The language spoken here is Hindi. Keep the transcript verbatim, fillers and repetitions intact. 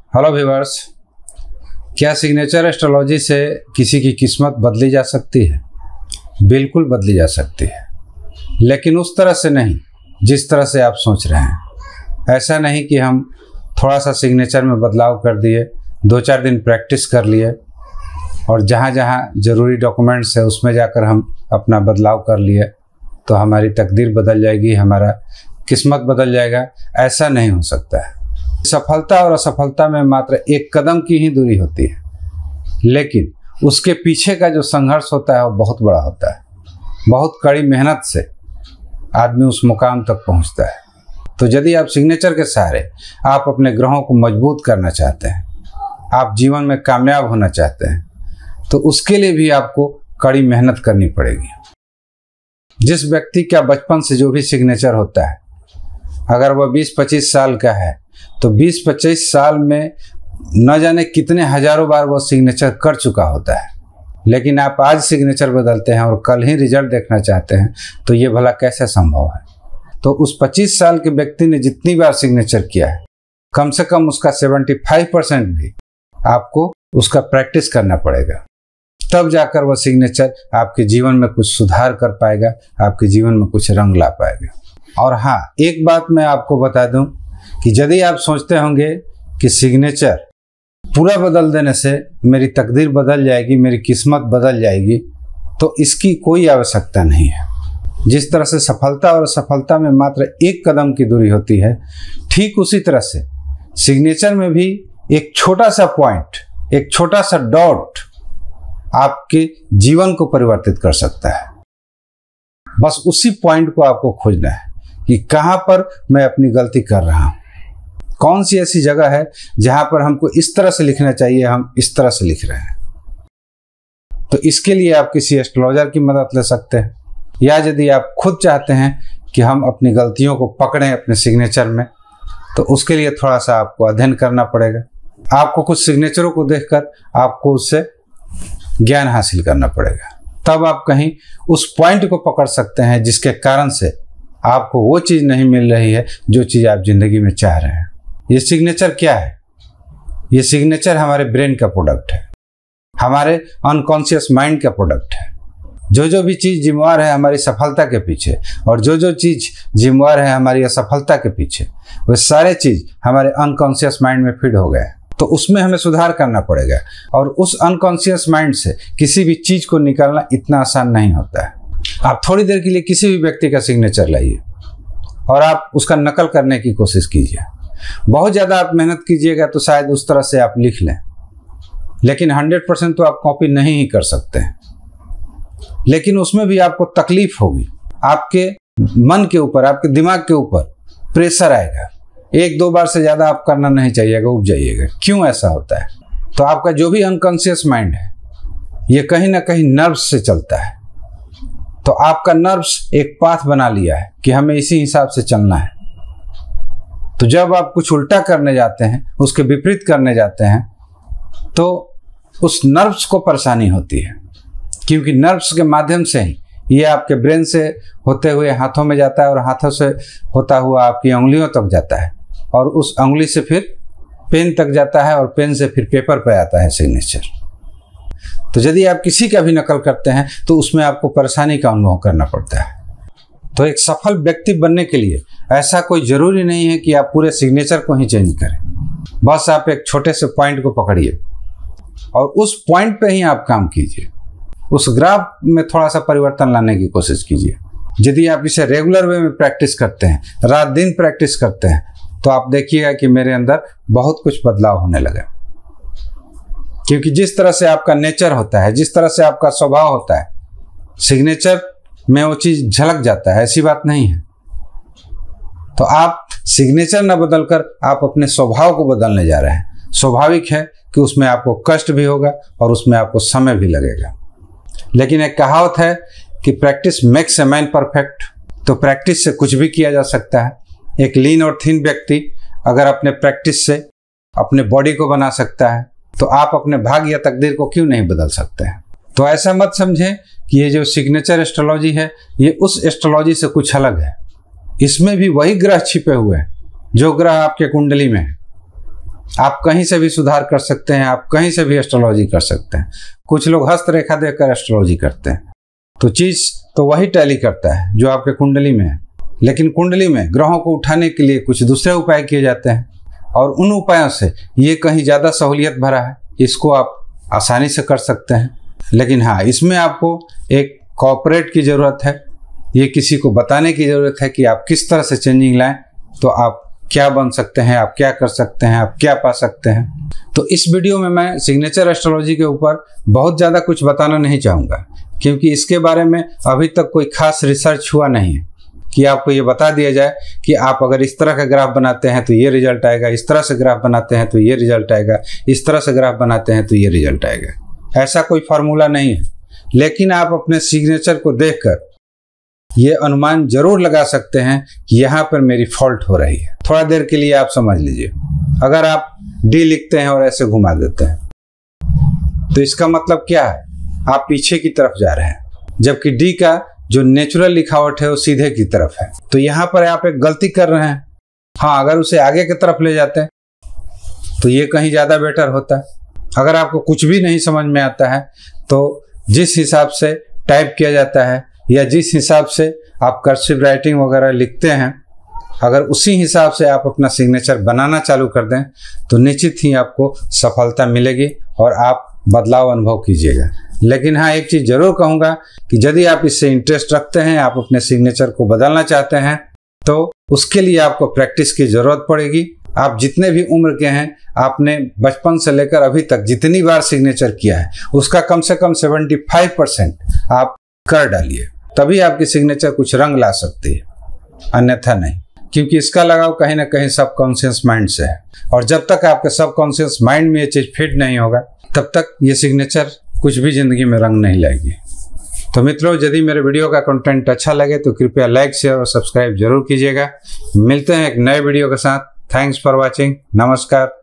हेलो व्यूअर्स, क्या सिग्नेचर एस्ट्रोलॉजी से किसी की किस्मत बदली जा सकती है? बिल्कुल बदली जा सकती है, लेकिन उस तरह से नहीं जिस तरह से आप सोच रहे हैं। ऐसा नहीं कि हम थोड़ा सा सिग्नेचर में बदलाव कर दिए, दो चार दिन प्रैक्टिस कर लिए और जहाँ जहाँ ज़रूरी डॉक्यूमेंट्स है उसमें जाकर हम अपना बदलाव कर लिए तो हमारी तकदीर बदल जाएगी, हमारा किस्मत बदल जाएगा। ऐसा नहीं हो सकता है। सफलता और असफलता में मात्र एक कदम की ही दूरी होती है, लेकिन उसके पीछे का जो संघर्ष होता है वो बहुत बड़ा होता है। बहुत कड़ी मेहनत से आदमी उस मुकाम तक पहुंचता है। तो यदि आप सिग्नेचर के सहारे आप अपने ग्रहों को मजबूत करना चाहते हैं, आप जीवन में कामयाब होना चाहते हैं, तो उसके लिए भी आपको कड़ी मेहनत करनी पड़ेगी। जिस व्यक्ति का बचपन से जो भी सिग्नेचर होता है, अगर वह बीस पच्चीस साल का है तो बीस पच्चीस साल में न जाने कितने हजारों बार वह सिग्नेचर कर चुका होता है। लेकिन आप आज सिग्नेचर बदलते हैं और कल ही रिजल्ट देखना चाहते हैं, तो ये भला कैसे संभव है? तो उस पच्चीस साल के व्यक्ति ने जितनी बार सिग्नेचर किया है, कम से कम उसका पचहत्तर परसेंट भी आपको उसका प्रैक्टिस करना पड़ेगा। तब जाकर वह सिग्नेचर आपके जीवन में कुछ सुधार कर पाएगा, आपके जीवन में कुछ रंग ला पाएगा। और हाँ, एक बात मैं आपको बता दूं कि यदि आप सोचते होंगे कि सिग्नेचर पूरा बदल देने से मेरी तकदीर बदल जाएगी, मेरी किस्मत बदल जाएगी, तो इसकी कोई आवश्यकता नहीं है। जिस तरह से सफलता और असफलता में मात्र एक कदम की दूरी होती है, ठीक उसी तरह से सिग्नेचर में भी एक छोटा सा पॉइंट, एक छोटा सा डॉट आपके जीवन को परिवर्तित कर सकता है। बस उसी पॉइंट को आपको खोजना है कि कहाँ पर मैं अपनी गलती कर रहा हूँ। कौन सी ऐसी जगह है जहां पर हमको इस तरह से लिखना चाहिए, हम इस तरह से लिख रहे हैं। तो इसके लिए आप किसी एस्ट्रोलॉजर की मदद ले सकते हैं, या यदि आप खुद चाहते हैं कि हम अपनी गलतियों को पकड़ें अपने सिग्नेचर में, तो उसके लिए थोड़ा सा आपको अध्ययन करना पड़ेगा। आपको कुछ सिग्नेचरों को देखकर आपको उससे ज्ञान हासिल करना पड़ेगा। तब आप कहीं उस पॉइंट को पकड़ सकते हैं जिसके कारण से आपको वो चीज़ नहीं मिल रही है जो चीज़ आप जिंदगी में चाह रहे हैं। ये सिग्नेचर क्या है? ये सिग्नेचर हमारे ब्रेन का प्रोडक्ट है, हमारे अनकॉन्शियस माइंड का प्रोडक्ट है। जो जो भी चीज़ जिम्मेवार है हमारी सफलता के पीछे, और जो जो चीज़ जिम्मेवार है हमारी असफलता के पीछे, वो सारे चीज़ हमारे अनकॉन्शियस माइंड में फीड हो गए। तो उसमें हमें सुधार करना पड़ेगा, और उस अनकॉन्शियस माइंड से किसी भी चीज़ को निकालना इतना आसान नहीं होता है। आप थोड़ी देर के लिए किसी भी व्यक्ति का सिग्नेचर लाइए और आप उसका नकल करने की कोशिश कीजिए। बहुत ज़्यादा आप मेहनत कीजिएगा तो शायद उस तरह से आप लिख लें, लेकिन हंड्रेड परसेंट तो आप कॉपी नहीं ही कर सकते हैं। लेकिन उसमें भी आपको तकलीफ होगी, आपके मन के ऊपर, आपके दिमाग के ऊपर प्रेशर आएगा। एक दो बार से ज़्यादा आप करना नहीं चाहिएगा, उब जाइएगा। क्यों ऐसा होता है? तो आपका जो भी अनकॉन्शियस माइंड है ये कहीं ना कहीं नर्व्स से चलता है। तो आपका नर्व्स एक पाथ बना लिया है कि हमें इसी हिसाब से चलना है। तो जब आप कुछ उल्टा करने जाते हैं, उसके विपरीत करने जाते हैं, तो उस नर्व्स को परेशानी होती है, क्योंकि नर्व्स के माध्यम से ही ये आपके ब्रेन से होते हुए हाथों में जाता है, और हाथों से होता हुआ आपकी उंगलियों तक जाता है, और उस उंगली से फिर पेन तक जाता है, और पेन से फिर पेपर पर आता है सिग्नेचर। तो यदि आप किसी का भी नकल करते हैं तो उसमें आपको परेशानी का अनुभव करना पड़ता है। तो एक सफल व्यक्ति बनने के लिए ऐसा कोई ज़रूरी नहीं है कि आप पूरे सिग्नेचर को ही चेंज करें। बस आप एक छोटे से पॉइंट को पकड़िए और उस पॉइंट पे ही आप काम कीजिए। उस ग्राफ में थोड़ा सा परिवर्तन लाने की कोशिश कीजिए। यदि आप इसे रेगुलर वे में प्रैक्टिस करते हैं, रात दिन प्रैक्टिस करते हैं, तो आप देखिएगा कि मेरे अंदर बहुत कुछ बदलाव होने लगे। क्योंकि जिस तरह से आपका नेचर होता है, जिस तरह से आपका स्वभाव होता है, सिग्नेचर में वो चीज़ झलक जाता है। ऐसी बात नहीं है। तो आप सिग्नेचर न बदलकर आप अपने स्वभाव को बदलने जा रहे हैं। स्वाभाविक है कि उसमें आपको कष्ट भी होगा और उसमें आपको समय भी लगेगा। लेकिन एक कहावत है कि practice makes a man perfect. तो प्रैक्टिस से कुछ भी किया जा सकता है। एक लीन और थिन व्यक्ति अगर अपने प्रैक्टिस से अपने बॉडी को बना सकता है, तो आप अपने भाग्य या तकदीर को क्यों नहीं बदल सकते हैं? तो ऐसा मत समझें कि ये जो सिग्नेचर एस्ट्रोलॉजी है ये उस एस्ट्रोलॉजी से कुछ अलग है। इसमें भी वही ग्रह छिपे हुए हैं जो ग्रह आपके कुंडली में है। आप कहीं से भी सुधार कर सकते हैं, आप कहीं से भी एस्ट्रोलॉजी कर सकते हैं। कुछ लोग हस्तरेखा देखकर एस्ट्रोलॉजी करते हैं, तो चीज़ तो वही टैली करता है जो आपके कुंडली में है, लेकिन कुंडली में ग्रहों को उठाने के लिए कुछ दूसरे उपाय किए जाते हैं और उन उपायों से ये कहीं ज़्यादा सहूलियत भरा है। इसको आप आसानी से कर सकते हैं, लेकिन हाँ, इसमें आपको एक कॉर्पोरेट की ज़रूरत है। ये किसी को बताने की ज़रूरत है कि आप किस तरह से चेंजिंग लाएं तो आप क्या बन सकते हैं, आप क्या कर सकते हैं, आप क्या पा सकते हैं। तो इस वीडियो में मैं सिग्नेचर एस्ट्रोलॉजी के ऊपर बहुत ज़्यादा कुछ बताना नहीं चाहूँगा, क्योंकि इसके बारे में अभी तक कोई खास रिसर्च हुआ नहीं है कि आपको ये बता दिया जाए कि आप अगर इस तरह का ग्राफ बनाते हैं तो ये रिजल्ट आएगा, इस तरह से ग्राफ बनाते हैं तो ये रिजल्ट आएगा, इस तरह से ग्राफ बनाते हैं तो ये रिजल्ट आएगा। ऐसा कोई फार्मूला नहीं है, लेकिन आप अपने सिग्नेचर को देखकर ये अनुमान जरूर लगा सकते हैं कि यहाँ पर मेरी फॉल्ट हो रही है। थोड़ा देर के लिए आप समझ लीजिए, अगर आप डी लिखते हैं और ऐसे घुमा देते हैं तो इसका मतलब क्या है, आप पीछे की तरफ जा रहे हैं, जबकि डी का जो नेचुरल लिखावट है वो सीधे की तरफ है। तो यहाँ पर आप एक गलती कर रहे हैं। हाँ, अगर उसे आगे की तरफ ले जाते हैं तो ये कहीं ज़्यादा बेटर होता है। अगर आपको कुछ भी नहीं समझ में आता है तो जिस हिसाब से टाइप किया जाता है या जिस हिसाब से आप कर्सिव राइटिंग वगैरह लिखते हैं, अगर उसी हिसाब से आप अपना सिग्नेचर बनाना चालू कर दें तो निश्चित ही आपको सफलता मिलेगी और आप बदलाव अनुभव कीजिएगा। लेकिन हाँ, एक चीज़ ज़रूर कहूँगा कि यदि आप इससे इंटरेस्ट रखते हैं, आप अपने सिग्नेचर को बदलना चाहते हैं, तो उसके लिए आपको प्रैक्टिस की ज़रूरत पड़ेगी। आप जितने भी उम्र के हैं, आपने बचपन से लेकर अभी तक जितनी बार सिग्नेचर किया है उसका कम से कम पचहत्तर परसेंट आप कर डालिए, तभी आपकी सिग्नेचर कुछ रंग ला सकती है, अन्यथा नहीं। क्योंकि इसका लगाव कहीं ना कहीं सबकॉन्शियस माइंड से है, और जब तक आपके सबकॉन्शियस माइंड में ये चीज़ फिट नहीं होगा तब तक ये सिग्नेचर कुछ भी ज़िंदगी में रंग नहीं लाएगी। तो मित्रों, यदि मेरे वीडियो का कंटेंट अच्छा लगे तो कृपया लाइक, शेयर और सब्सक्राइब जरूर कीजिएगा। मिलते हैं एक नए वीडियो के साथ। Thanks for watching. नमस्कार।